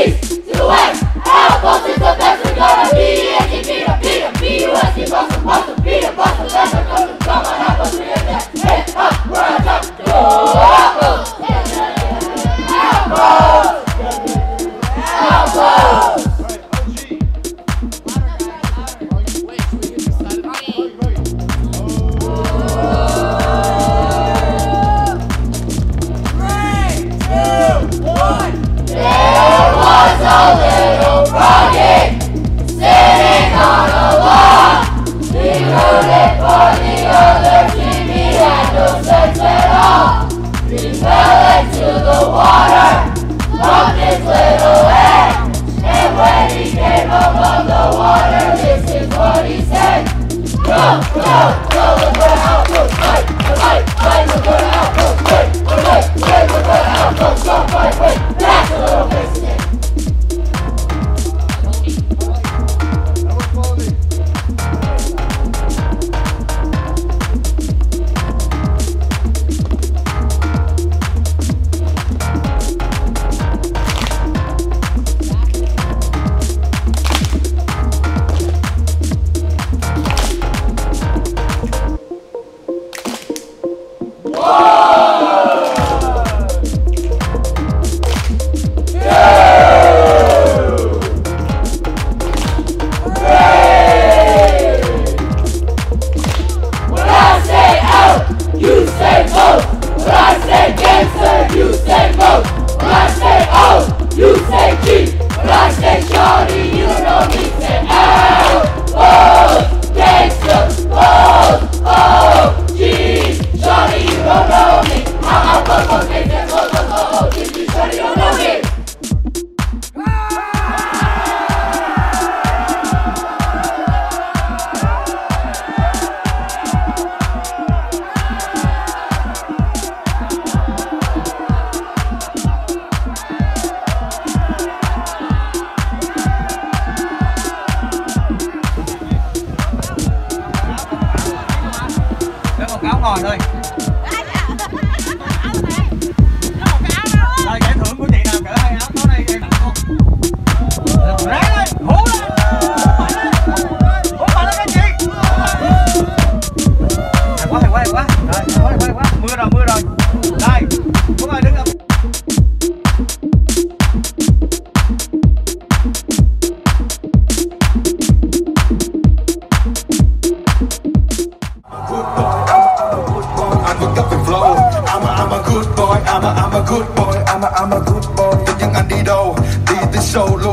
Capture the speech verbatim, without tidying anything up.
East to West, Outpost is the best. We're gonna be it. Beat him, beat him, B U S, he bust him, bust him, beat him, bust him, let's go to come on, help us read that. Hip hop, we're on top. Go Outpost! Outpost! Outpost! A little froggy sitting on a log. He rooted for the other team. He had no sense at all. He fell into the water, bumped his little head, and when he came above the water, this is what he said. Go, go, go, we're gonna Outpost. Fight, fight, fight, we're gonna Outpost. Wait, wait, wait, we're gonna Outpost. Go, fight, wait, that's a little bit. Áo ngồi thôi. Rồi giải thưởng của chị nào cỡ hai áo có đây em tặng con. Ráng lên, hú lên. Hú mạnh lên các chị. Hay quá, hay quá, hay quá. Rồi, hay quá, hay quá. Mưa rồi, mưa rồi. Đây, có ai đứng không? I'm a, I'm a good boy, I'm a, I'm a good boy, nhưng anh đi đâu, đi tới show luôn.